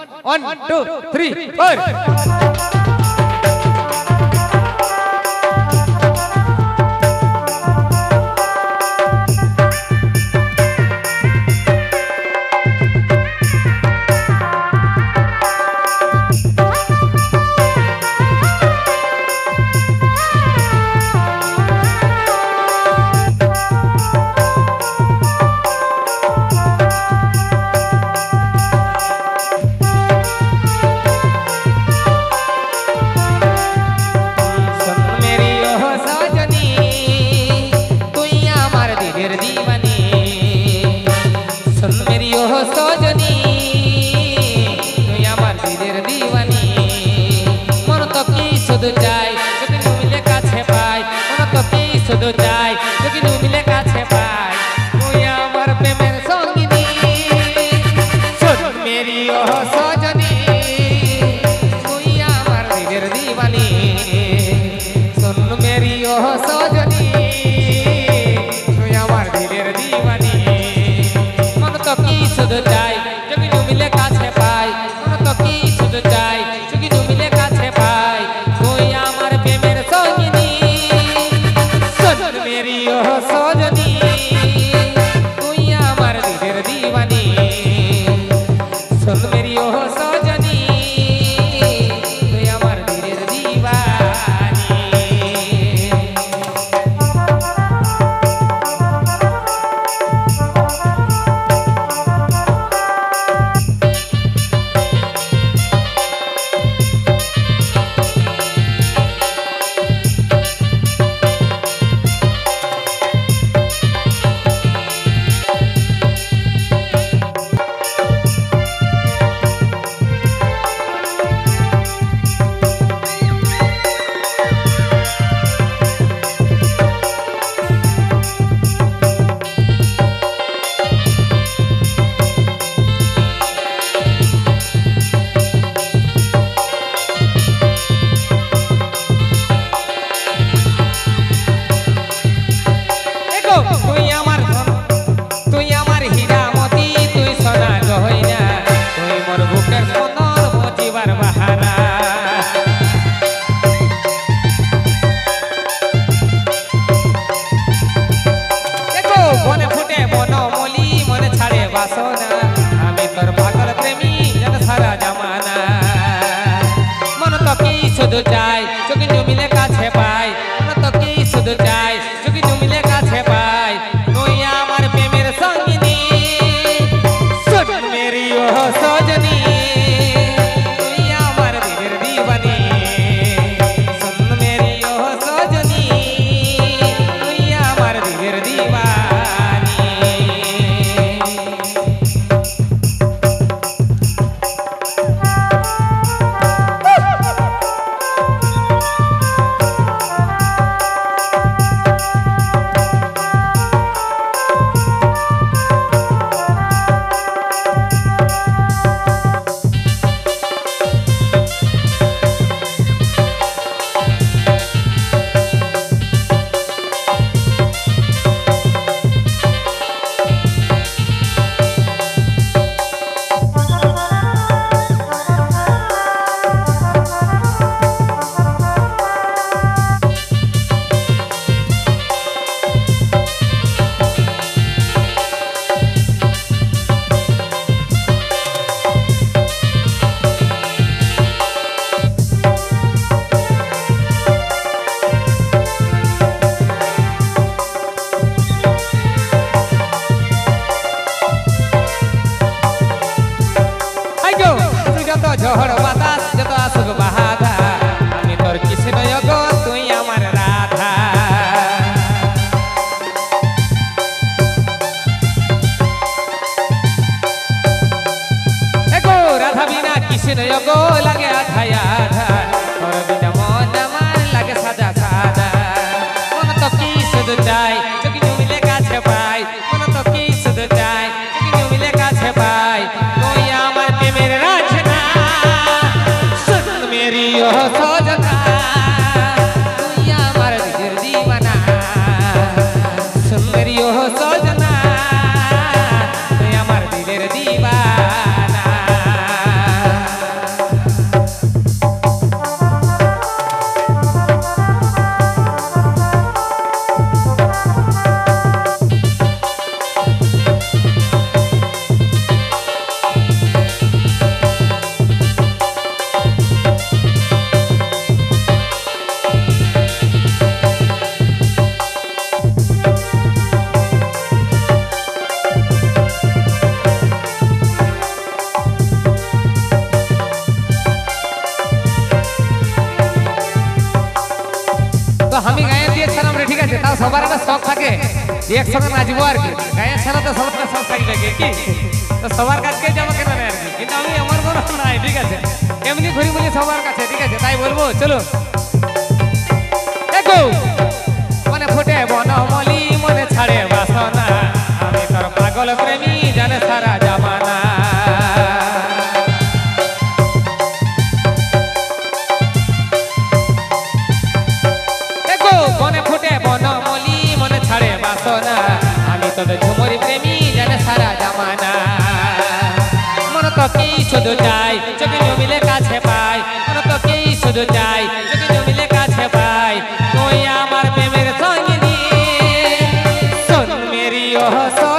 1 2 3 4 শুধু চাই যদি মিলে কাছে পাই তুই আমার প্রেমের সঙ্গিনী শোন মেরি ও সজনী তুই আমার দিলের দিওয়ানি শোন মেরি ও সজনী তুই আমার দিলের দিওয়ানি মন তো কি শুধু চাই যদি মিলে কাছে পাই মন তো কি শুধু চাই যদি মিলে কাছে পাই তুই আমার প্রেমের সঙ্গিনী मेरी ओ सजनी तुई आमार दिलेर दीवानी सुन मेरी ओ सजनी तुई आमार दिलेर दीवानी শুধু চাই চোখে মিলে কাছে পাই মন তো কি শুধু চাই চোখে মিলে কাছে পাই তুই আমার প্রেমের সঙ্গিনী শোন মেরি ও সজনী তুই আমার দিলের দিওয়ানি শোন মেরি ও সজনী তুই আমার দিলের দিওয়ানি ঝড় বাতাস যত আসুক বাহাদা আমি তোর কৃষ্ণ গো তুই আমার রাধা এগো রাধা বিনা কৃষ্ণ গো লাগে আধা আধা তোর বিনা মন আমার লাগে সাদা সাদা মন তো কি শুধু চাই চোখে মিলে কাছে পাই মন তো কি শুধু চাই চোখে মিলে কাছে পাই তুই আমার প্রেমের রাজনা मेरी ओ सजना तुई आमार दिलेर दीवाना सुन मेरी ओ सजना तुई आमार दिलेर दीवाना তাও সবার একটা শখ থাকে যে একসঙ্গে নাচবো আর কি গায়ের ছাড়া তো সবার একটা শখ থাকবে কি তো সবার কাছকে জামা কেনা নেই আর কি কিন্তু আমি আমার মনে নাই ঠিক আছে এমনি ঘুরি বলি সবার কাছে ঠিক আছে তাই বলবো চলো দেখো মনে ফোটে বনমলি মনে ছাড়ে বাসনা আমি তোর পাগল প্রেমী জানে সারা জামানা দেখো মনে ফোটে বনমলি মনে ছাড়ে বাসনা আমি তোদের ঝুমুরি প্রেমী জানে সারা জামানা মন তো কি শুধু চাই চোখে জমিলে কাছে পাই মন তো কি শুধু চাই চোখে জমিলে কাছে পাই তুই আমার প্রেমের সঙ্গিনী শোন মেরি ও